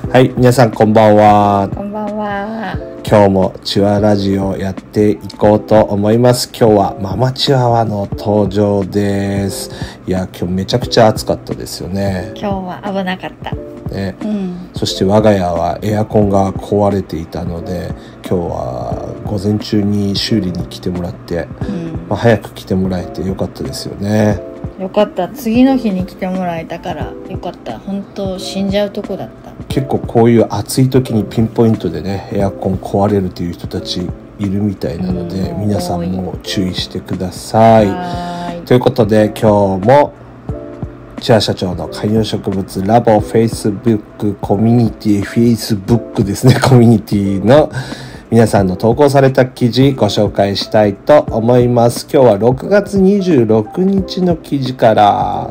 はい、皆さんこんばんは。 こんばんは。 今日もチワラジオやっていこうと思います。今日はママチワワの登場です。いや、今日めちゃくちゃ暑かったですよね。 今日は危なかった。 ね、そして我が家はエアコンが壊れていたので、今日は午前中に修理に来てもらって、早く来てもらえてよかったですよね。 よかった。次の日に来てもらえたからよかった。本当死んじゃうとこだった。 結構こういう暑い時にピンポイントでね、エアコン壊れるという人たちいるみたいなので、皆さんも注意してください。ということで今日もチワ社長の観葉植物ラボ Facebook コミュニティ Facebook ですね、コミュニティの皆さんの投稿された記事ご紹介したいと思います。今日は6月26日の記事から。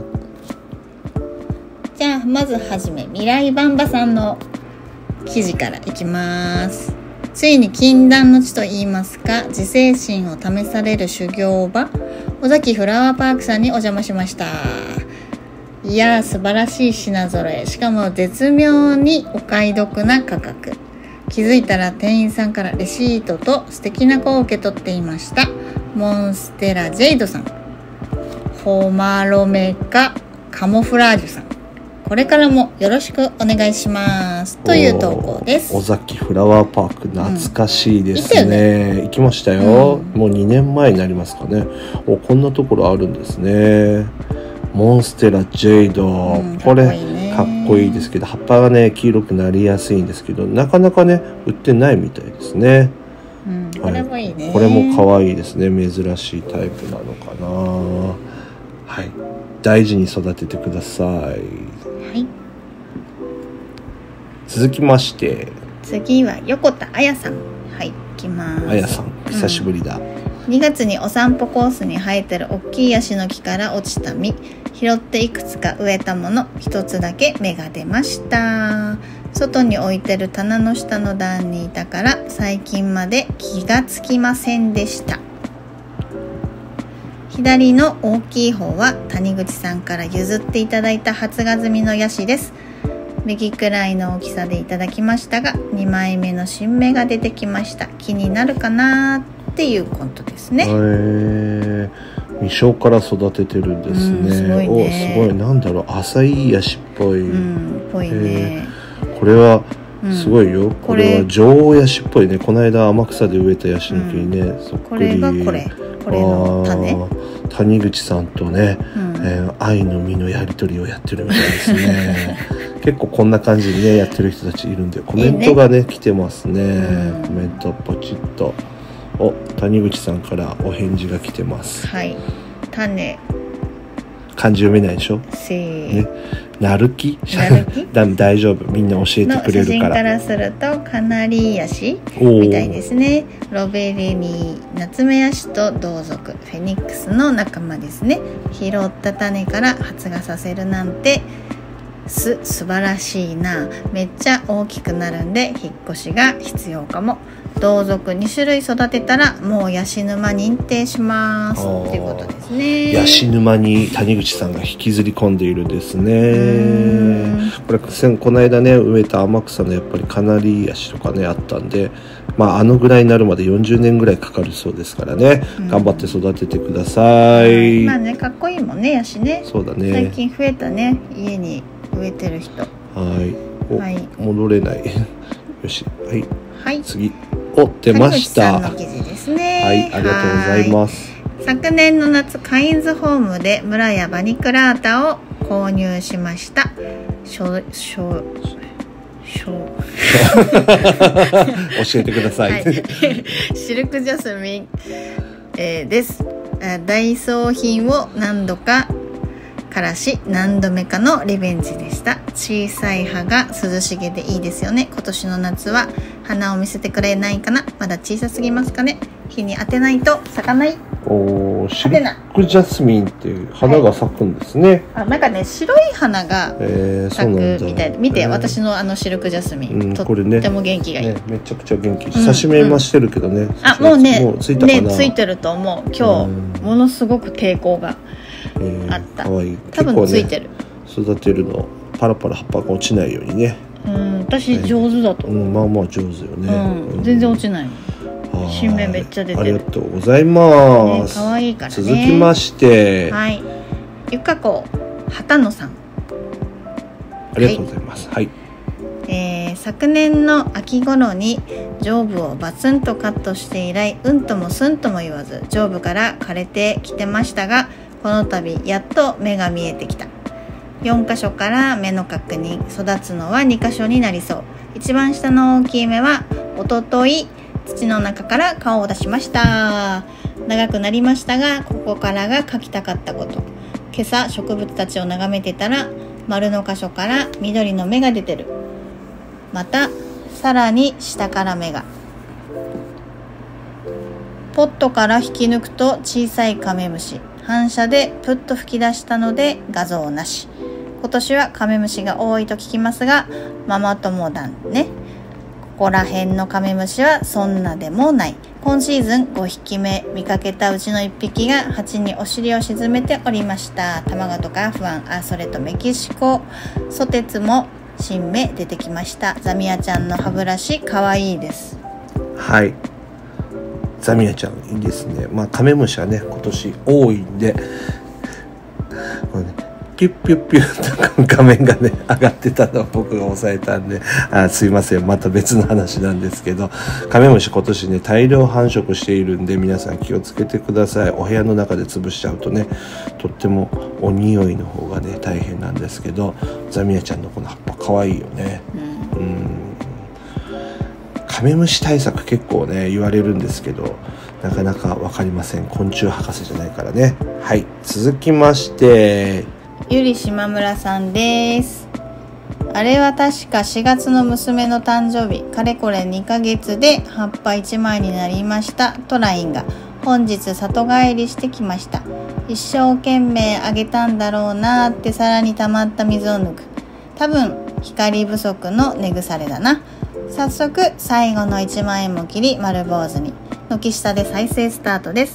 じゃあまずはじめ未来バンバさんの記事からいきます。ついに禁断の地と言いますか、自制心を試される修行場、尾崎フラワーパークさんにお邪魔しました。いやー、素晴らしい品揃え、しかも絶妙にお買い得な価格。気づいたら店員さんからレシートと素敵な子を受け取っていました。モンステラジェイドさん、ホマロメカカモフラージュさん、これからもよろしくお願いしますという投稿です。 尾崎フラワーパーク懐かしいですね。行きましたよ、もう2年前になりますかね。こんなところあるんですね。モンステラジェイド、これかっこいいですけど、葉っぱがね黄色くなりやすいんですけど、なかなかね売ってないみたいですね。 これもいいね。 これも可愛いですね。珍しいタイプなのかな。はい、大事に育ててください。はい、続きまして次は横田彩さん。はい、いきます。 彩さん久しぶりだ。 2月にお散歩コースに生えてる大きいヤシの木から落ちた実、拾っていくつか植えたもの、一つだけ芽が出ました。外に置いてる棚の下の段にいたから最近まで気がつきませんでした。左の大きい方は谷口さんから譲っていただいた発芽済みのヤシです。右くらいの大きさでいただきましたが、2枚目の新芽が出てきました。気になるかなっていうことですね。 未生から育ててるんですね。 すごいね。 すごい、なんだろう、浅いヤシっぽい。 ぽいね。 これはすごいよ。これは女王ヤシっぽいね。この間天草で植えたヤシの木にね、そっくり。 これがこれの種。 谷口さんとね、愛の実のやり取りをやってるみたいですね。結構こんな感じでねやってる人たちいるんで、コメントがね来てますね。コメントポチッと。谷口さんからお返事が来てます。 はい。種。 漢字読めないでしょ。ね。なるき？大丈夫。みんな教えてくれるから。 写真からするとカナリヤシみたいですね。ロベレニー、ナツメヤシと同属、フェニックスの仲間ですね。拾った種から発芽させるなんて素晴らしいな。めっちゃ大きくなるんで引っ越しが必要かも。同族2種類育てたらもうヤシ沼認定しますっていうことですね。 ヤシ沼に谷口さんが引きずり込んでいるですね。この間ね植えた天草のやっぱりカナリヤシとかねあったんで、あのぐらいになるまで40年ぐらいかかるそうですからね、頑張って育ててください。 かっこいいもんね、ヤシね。 そうだね。 最近増えたね、家に植えてる人。 戻れない。よし、 はい、 次。出ました。 谷口さんの記事ですね。 はい、ありがとうございます。 昨年の夏、カインズホームで村やバニクラータを購入しました。教えてください。 シルクジャスミン、です。大装品を何度かからし、何度目かのリベンジでした。小さい葉が涼しげでいいですよね。今年の夏は花を見せてくれないかな。まだ小さすぎますかね。日に当てないと咲かない。 シルクジャスミンって花が咲くんですね。 なんかね、白い花が咲くみたいで、見て、私のシルクジャスミン、とっても元気がいい、 めちゃくちゃ元気。久しめましてるけどね。 もうねついたかな。ついてると思う。今日ものすごく抵抗があった。 かわいい。 多分ついてる。 育てるのパラパラ葉っぱが落ちないようにね。 私上手だと思う、 まあまあ上手よね、 全然落ちない。新芽めっちゃ出てる。 ありがとうございます。 可愛いからね。 続きまして、 はい、ゆかこ畑野さん、 ありがとうございます。はい。 昨年の秋頃に上部をバツンとカットして以来、うんともすんとも言わず上部から枯れてきてましたが、この度やっと芽が見えてきた。4箇所から芽の確認、育つのは2箇所になりそう。一番下の大きい芽はおととい土の中から顔を出しました。長くなりましたが、ここからが書きたかったこと。今朝植物たちを眺めてたら、丸の箇所から緑の芽が出てる。またさらに下から芽が。ポットから引き抜くと小さいカメムシ、反射でプッと吹き出したので画像なし。今年はカメムシが多いと聞きますが、ママ友だね。ここら辺のカメムシはそんなでもない。今シーズン5匹目見かけたうちの1匹が鉢にお尻を沈めておりました。卵とか不安、それとメキシコソテツも新芽出てきました。ザミヤちゃんの歯ブラシかわいいです。 はい、ザミヤちゃんいいですね。カメムシはね今年多いんで、これねピュッピュッピュッと画面がね上がってたのを僕が押さえたんで、すいません、また別の話なんですけど、カメムシ今年ね大量繁殖しているんで、皆さん気をつけてください。お部屋の中で潰しちゃうとね、とってもお匂いの方がね大変なんですけど、ザミヤちゃんのこの葉っぱ可愛いよね。カメムシ対策結構ね言われるんですけど、なかなか分かりません。昆虫博士じゃないからね。はい、続きましてゆり島村さんです。あれは確か4月の娘の誕生日、かれこれ2ヶ月で葉っぱ1枚になりましたと LINE が。本日里帰りしてきました。一生懸命あげたんだろうなって皿に溜まった水を抜く。多分光不足の根腐れだな。早速最後の1万円も切り丸坊主に。軒下で再生スタートです。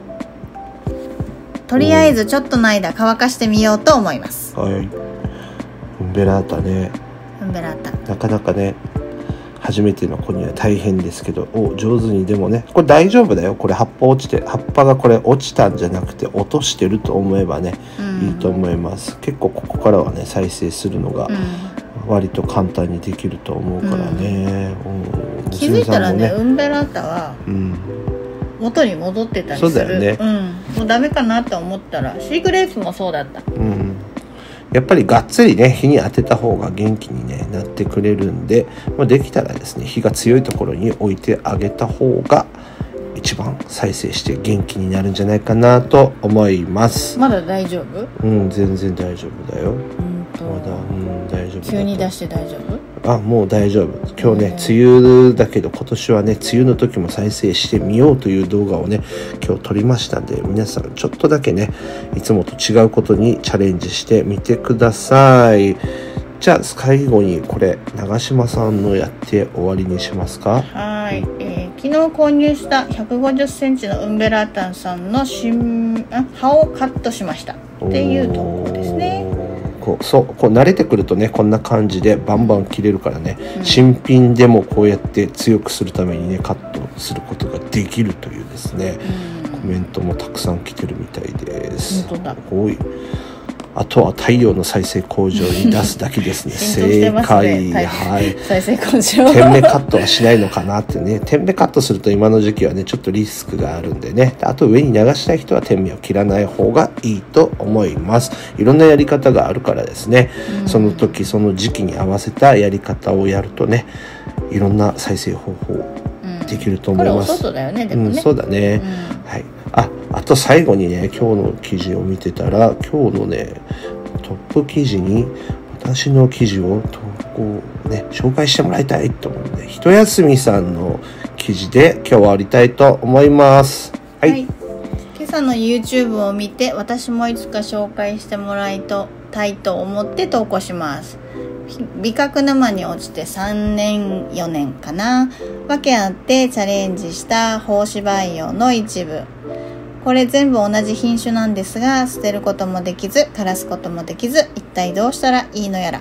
とりあえずちょっとの間乾かしてみようと思います。 はい、ウンベラータね、 ウンベラータなかなかね初めての子には大変ですけど、上手にでもね、これ大丈夫だよ。これ葉っぱ落ちて、葉っぱがこれ落ちたんじゃなくて落としてると思えばね、いいと思います。結構ここからはね再生するのが割と簡単にできると思うからね、 気づいたらねウンベラータは元に戻ってたりする。 そうだよね、 もうダメかなと思ったら、シーグレープもそうだった。 やっぱりがっつりね日に当てた方が元気に、ね、なってくれるんで、できたらですね日が強いところに置いてあげた方が一番再生して元気になるんじゃないかなと思います。 まだ大丈夫？ 全然大丈夫だよ。まだ、大丈夫だと。 急に出して大丈夫？ もう大丈夫。今日ね梅雨だけど、今年はね梅雨の時も再生してみようという動画をね今日撮りましたんで、皆さんちょっとだけねいつもと違うことにチャレンジしてみてください。じゃあ最後にこれ長島さんのやって終わりにしますか。 はい、昨日購入した150センチのウンベラータンさんの葉をカットしましたっていう投稿ですね。 こう慣れてくるとねこんな感じでバンバン切れるからね、新品でもこうやって強くするためにねカットすることができるというですね、コメントもたくさん来てるみたいです。 本当だ。 あとは太陽の再生工場に出すだけですね。 正解、 はい。 再生工場。 点目カットはしないのかなってね。点目カットすると今の時期はねちょっとリスクがあるんでね。あと上に流したい人は点目を切らない方がいいと思います。いろんなやり方があるからですね。その時その時期に合わせたやり方をやるとね、いろんな再生方法できると思います。 これお外だよね、でもね。 そうだね。はい。あと最後にね今日の記事を見てたら、今日のねトップ記事に私の記事を投稿ね紹介してもらいたいと思うので、ひとやすみさんの記事で今日は終わりたいと思います。はい。 今朝の YouTube を見て、私もいつか紹介してもらいたいと思って投稿します。美覚沼に落ちて3年4年かな、訳あってチャレンジした胞子培養の一部。これ全部同じ品種なんですが、捨てることもできず枯らすこともできず、一体どうしたらいいのやら。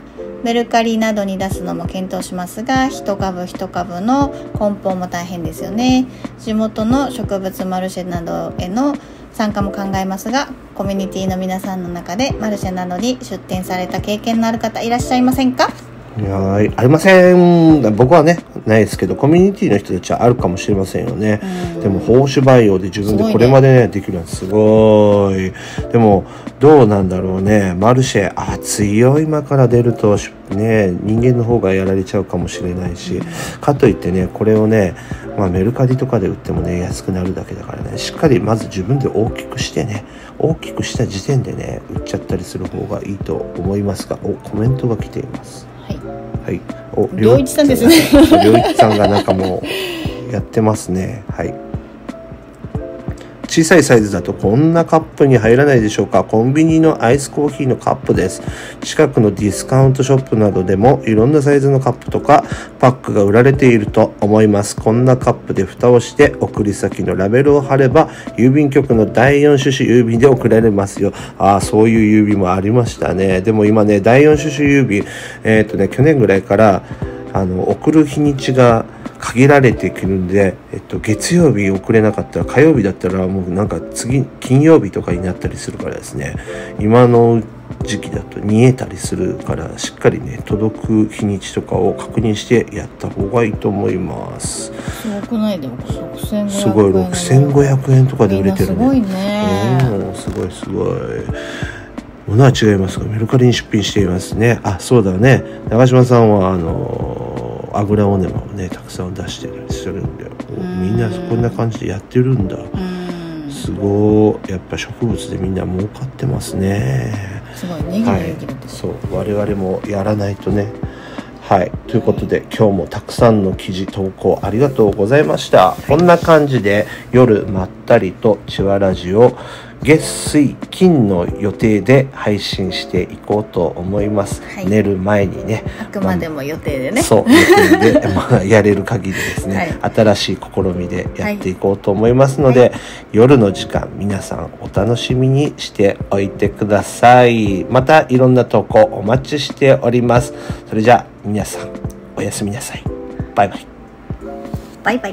メルカリなどに出すのも検討しますが、一株一株の梱包も大変ですよね。地元の植物マルシェなどへの参加も考えますが、コミュニティの皆さんの中でマルシェなどに出店された経験のある方いらっしゃいませんか？ いやありません。僕はねないですけど、コミュニティの人たちはあるかもしれませんよね。でも報酬培養で自分でこれまでねできるのはすごい。でもどうなんだろうね。マルシェ熱いよ。今から出るとね、人間の方がやられちゃうかもしれないし、かといってねこれをね、メルカリとかで売ってもね安くなるだけだからね、しっかりまず自分で大きくしてね、大きくした時点でね売っちゃったりする方がいいと思いますが、コメントが来ています。はい、 良一さんですね。 良一さんがなんかもうやってますね。はい。小さいサイズだとこんなカップに入らないでしょうか。コンビニのアイスコーヒーのカップです。近くのディスカウントショップなどでもいろんなサイズのカップとかパックが売られていると思います。こんなカップで蓋をして送り先のラベルを貼れば郵便局の第4種子郵便で送られますよ。そういう郵便もありましたね。でも今ね第4種子郵便去年ぐらいから送る日にちが限られてくるんで、月曜日送れなかったら火曜日だったらもうなんか次金曜日とかになったりするからですね、今の時期だと煮えたりするからしっかりね届く日にちとかを確認してやった方がいいと思います。 すごくないでも6500円。 すごい6500円とかで売れてるね。 すごいね。 すごいすごい。物は違いますがメルカリに出品していますね。そうだね。長嶋さんはアグラオネマをねたくさん出してたりするんで、みんなこんな感じでやってるんだ。すごい。やっぱ植物でみんな儲かってますね。 すごいネギの勇気だって。 そう我々もやらないとね。はい、ということで今日もたくさんの記事投稿ありがとうございました。こんな感じで夜まったりとチワラジを月水金の予定で配信していこうと思います、寝る前にね。 あくまでも予定でね。 そう予定で、やれる限りですね、新しい試みでやっていこうと思いますので、夜の時間皆さんお楽しみにしておいてください。またいろんな投稿お待ちしております。それじゃあ皆さんおやすみなさい。バイバイ。 バイバイ。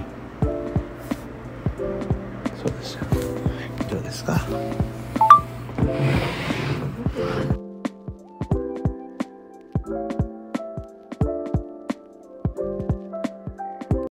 そうですよ。どうですか？